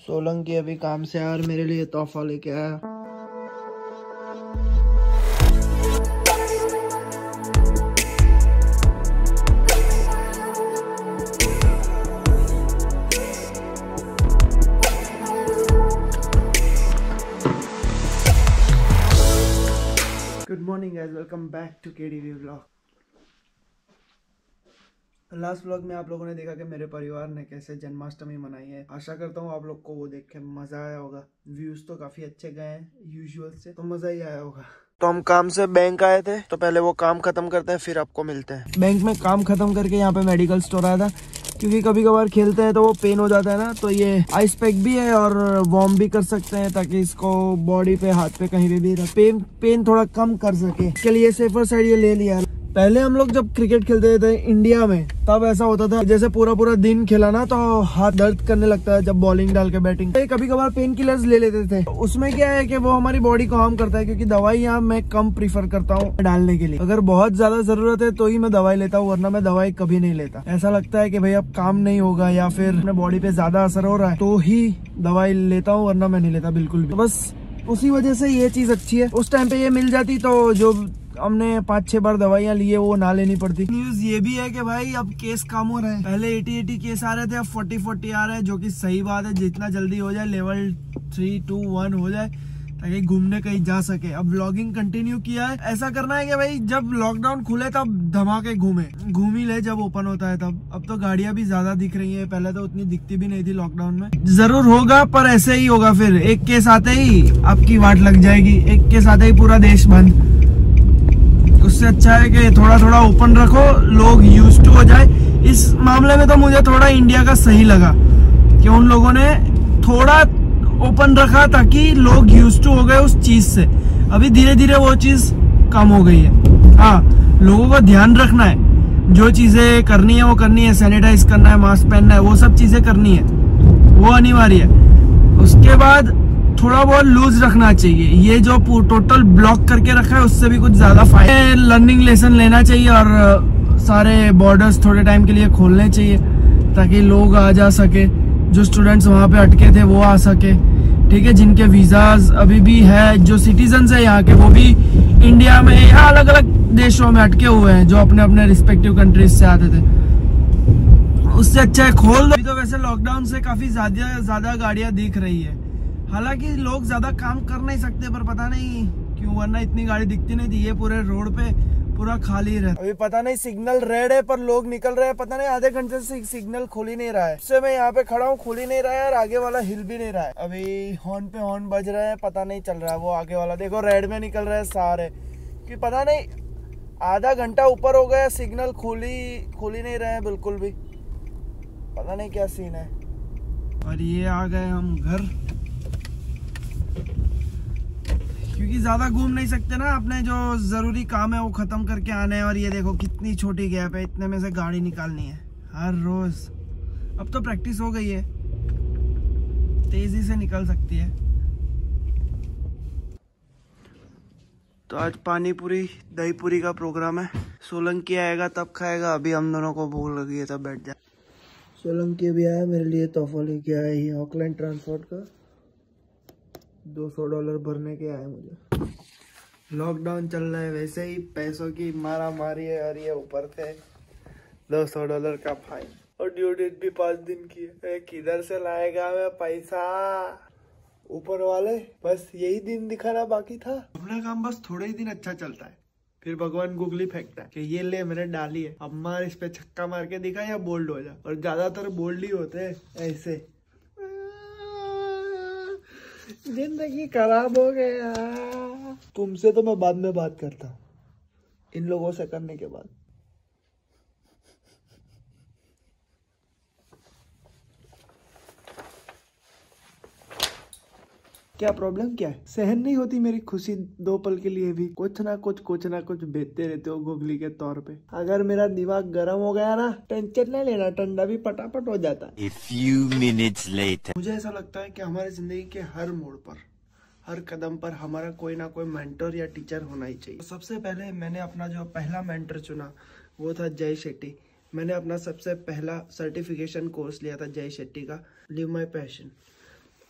सोलंकी अभी काम से यार मेरे लिए तोहफा लेके आया। Good morning guys, welcome back to KDV vlog. Last vlog में आप लोगों ने देखा कि मेरे परिवार ने कैसे जन्माष्टमी मनाई है। आशा करता हूँ आप लोग को वो देख के मजा आया होगा। व्यूज तो काफी अच्छे गए हैं यूजुअल से, तो मजा ही आया होगा। तो हम काम से बैंक आए थे, तो पहले वो काम खत्म करते हैं फिर आपको मिलते हैं। बैंक में काम खत्म करके यहाँ पे मेडिकल स्टोर आया था, क्योंकि कभी कभार खेलते हैं तो वो पेन हो जाता है ना, तो ये आइस पैक भी है और वार्म भी कर सकते हैं ताकि इसको बॉडी पे, हाथ पे, कहीं भी पेन थोड़ा कम कर सके। इसके लिए सेफर साइड ये ले लिया। पहले हम लोग जब क्रिकेट खेलते थे इंडिया में, तब ऐसा होता था जैसे पूरा दिन खेला ना तो हाथ दर्द करने लगता है जब बॉलिंग डाल के बैटिंग। कभी कभार पेन किलर्स ले लेते थे। उसमें क्या है कि वो हमारी बॉडी को हार्म करता है, क्योंकि दवाई यहाँ मैं कम प्रीफर करता हूँ डालने के लिए। अगर बहुत ज्यादा जरूरत है तो ही मैं दवाई लेता हूँ, वरना मैं दवाई कभी नहीं लेता। ऐसा लगता है कि भाई अब काम नहीं होगा या फिर अपने बॉडी पे ज्यादा असर हो रहा है तो ही दवाई लेता हूँ, वरना मैं नहीं लेता बिल्कुल भी। तो बस उसी वजह से ये चीज अच्छी है। उस टाइम पे ये मिल जाती तो जो हमने 5-6 बार दवाइयाँ ली है वो ना लेनी पड़ती। न्यूज ये भी है कि भाई अब केस कम हो रहे हैं। पहले 80 केस आ रहे थे, अब 40 आ रहे हैं, जो कि सही बात है। जितना जल्दी हो जाए, लेवल 3, 2, 1 हो जाए ताकि घूमने कहीं जा सके। अब व्लॉगिंग कंटिन्यू किया है। ऐसा करना है कि भाई जब लॉकडाउन खुले तब धमाके घूम ही ले, जब ओपन होता है तब। अब तो गाड़ियां भी ज्यादा दिख रही है, पहले तो उतनी दिखती भी नहीं थी लॉकडाउन में। जरूर होगा पर ऐसे ही होगा, फिर एक केस आते ही आपकी वाट लग जाएगी, एक केस आते ही पूरा देश बंद। उससे अच्छा है कि थोड़ा थोड़ा ओपन रखो, लोग यूज्ड टू हो जाए। इस मामले में तो मुझे थोड़ा इंडिया का सही लगा कि उन लोगों ने थोड़ा ओपन रखा ताकि लोग यूज्ड टू हो गए उस चीज से। अभी धीरे धीरे वो चीज कम हो गई है। हाँ, लोगों को ध्यान रखना है, जो चीजें करनी है वो करनी है। सैनिटाइज करना है, मास्क पहनना है, वो सब चीजें करनी है, वो अनिवार्य है। उसके बाद थोड़ा बहुत लूज रखना चाहिए। ये जो टोटल ब्लॉक करके रखा है उससे भी कुछ ज्यादा फायदा। लर्निंग लेसन लेना चाहिए और सारे बॉर्डर्स थोड़े टाइम के लिए खोलने चाहिए ताकि लोग आ जा सके। जो स्टूडेंट्स वहाँ पे अटके थे वो आ सके, ठीक है। जिनके वीजाज अभी भी है, जो सिटीजन है यहाँ के, वो भी इंडिया में या अलग अलग देशों में अटके हुए हैं, जो अपने अपने रिस्पेक्टिव कंट्रीज से आते थे। उससे अच्छा है खोल दो। तो वैसे लॉकडाउन से काफी ज्यादा गाड़ियां दिख रही है। हालांकि लोग ज्यादा काम कर नहीं सकते, पर पता नहीं क्यों, वरना इतनी गाड़ी दिखती नहीं थी। ये पूरे रोड पे पूरा खाली रहता। अभी पता नहीं सिग्नल रेड है पर लोग निकल रहे हैं। पता नहीं आधे घंटे से सिग्नल खुल ही नहीं रहा है। उससे मैं यहाँ पे खड़ा हूँ, खुल ही नहीं रहा है और आगे वाला हिल भी नहीं रहा है। अभी हॉर्न पे हॉर्न बज रहे हैं, पता नहीं चल रहा है। वो आगे वाला देखो रेड में निकल रहे हैं सारे, कि पता नहीं आधा घंटा ऊपर हो गया, सिग्नल खुल ही नहीं रहे हैं बिल्कुल भी। पता नहीं क्या सीन है। और ये आ गए हम घर, क्योंकि ज्यादा घूम नहीं सकते ना। अपने जो जरूरी काम है वो खत्म करके आने हैं। और ये देखो कितनी छोटी गैप है, इतने में से गाड़ी निकालनी है हर रोज। अब तो प्रैक्टिस हो गई है, तेजी से निकल सकती है। तो आज पानी पूरी दही पूरी का प्रोग्राम है। सोलंकी आएगा तब खाएगा, अभी हम दोनों को भूख लगी है तब बैठ जाए। सोलंकी भी आया मेरे लिए, तोहफा लेके आया ही ऑकलैंड ट्रांसपोर्ट का। $200 भरने के आए मुझे। लॉकडाउन चल रहा है, वैसे ही पैसों की मारा मारी है और ये ऊपर से $200 का फाइन। और ड्यू डेट भी 5 दिन की है। किधर से लाएगा मैं पैसा? ऊपर वाले बस यही दिन दिखाना बाकी था। अपना काम बस थोड़े ही दिन अच्छा चलता है, फिर भगवान गुगली फेंकता है कि ये ले मैंने डाली है, अब मार इस पे छक्का मार के दिखा या बोल्ड हो जा। और ज्यादातर बोल्ड ही होते हैं ऐसे। जिंदगी खराब हो गया। तुमसे तो मैं बाद में बात करता हूँ, इन लोगों से करने के बाद। क्या प्रॉब्लम क्या है? सहन नहीं होती मेरी खुशी 2 पल के लिए भी? कुछ ना कुछ भेजते रहते हो गुगली के तौर पे। अगर मेरा दिमाग गर्म हो गया ना, टेंशन नहीं लेना, ठंडा भी फटाफट हो जाता है। A few minutes later. मुझे ऐसा लगता है कि हमारी जिंदगी के हर मोड़ पर, हर कदम पर हमारा कोई ना कोई मेंटर या टीचर होना ही चाहिए। सबसे पहले मैंने अपना जो पहला मेंटर चुना वो था जय शेट्टी। मैंने अपना सबसे पहला सर्टिफिकेशन कोर्स लिया था जय शेट्टी का, लिव माई पैशन।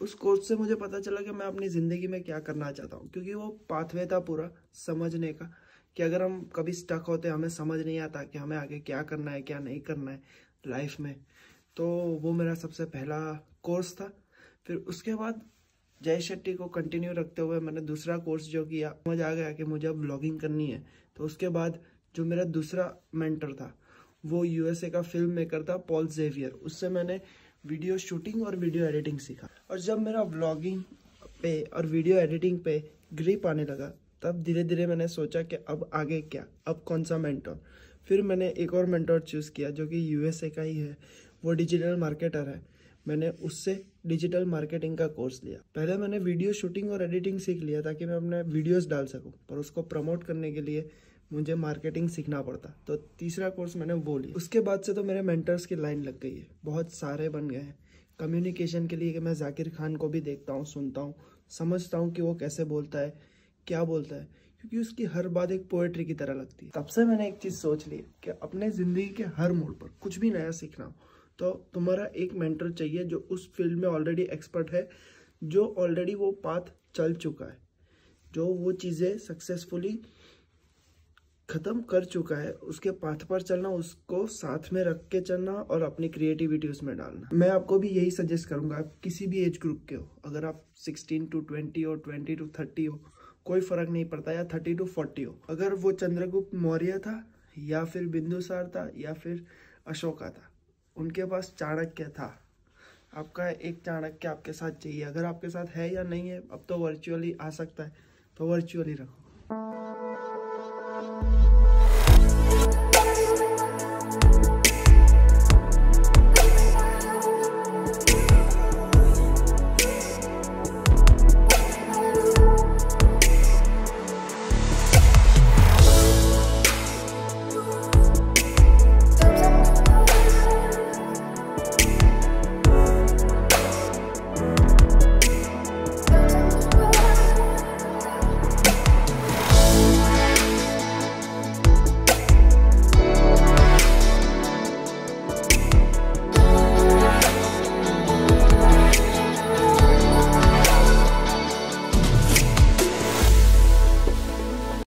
उस कोर्स से मुझे पता चला कि मैं अपनी ज़िंदगी में क्या करना चाहता हूँ, क्योंकि वो पाथवे था पूरा समझने का कि अगर हम कभी स्टक होते हमें समझ नहीं आता कि हमें आगे क्या करना है क्या नहीं करना है लाइफ में। तो वो मेरा सबसे पहला कोर्स था। फिर उसके बाद जय शेट्टी को कंटिन्यू रखते हुए मैंने दूसरा कोर्स जो किया, समझ आ गया कि मुझे अब ब्लॉगिंग करनी है। तो उसके बाद जो मेरा दूसरा मेंटर था वो यूएसए का फिल्म मेकर था पॉल जेवियर। उससे मैंने वीडियो शूटिंग और वीडियो एडिटिंग सीखा। और जब मेरा ब्लॉगिंग पे और वीडियो एडिटिंग पे ग्रिप आने लगा तब धीरे धीरे मैंने सोचा कि अब आगे क्या, अब कौन सा मेंटर। फिर मैंने एक और मेंटर चूज़ किया जो कि यूएसए का ही है, वो डिजिटल मार्केटर है। मैंने उससे डिजिटल मार्केटिंग का कोर्स लिया। पहले मैंने वीडियो शूटिंग और एडिटिंग सीख लिया ताकि मैं अपने वीडियोस डाल सकूं, पर उसको प्रमोट करने के लिए मुझे मार्केटिंग सीखना पड़ता। तो तीसरा कोर्स मैंने वो लिया। उसके बाद से तो मेरे मेंटर्स की लाइन लग गई है, बहुत सारे बन गए हैं। कम्युनिकेशन के लिए कि मैं जाकिर खान को भी देखता हूँ, सुनता हूँ, समझता हूँ कि वो कैसे बोलता है, क्या बोलता है, क्योंकि उसकी हर बात एक पोएट्री की तरह लगती है। तब से मैंने एक चीज़ सोच ली कि अपने ज़िंदगी के हर मोड़ पर कुछ भी नया सीखना हो तो तुम्हारा एक मेंटर चाहिए जो उस फील्ड में ऑलरेडी एक्सपर्ट है, जो ऑलरेडी वो पाथ चल चुका है, जो वो चीज़ें सक्सेसफुली ख़त्म कर चुका है। उसके पाथ पर चलना, उसको साथ में रख के चलना और अपनी क्रिएटिविटी उसमें डालना। मैं आपको भी यही सजेस्ट करूँगा, आप किसी भी एज ग्रुप के हो, अगर आप 16 to 20 हो, 20 to 30 हो, कोई फ़र्क नहीं पड़ता, या 30 to 40 हो। अगर वो चंद्रगुप्त मौर्य था या फिर बिंदुसार था या फिर अशोका था, उनके पास चाणक्य था। आपका एक चाणक्य आपके साथ चाहिए। अगर आपके साथ है या नहीं है, अब तो वर्चुअली आ सकता है, तो वर्चुअली रखो।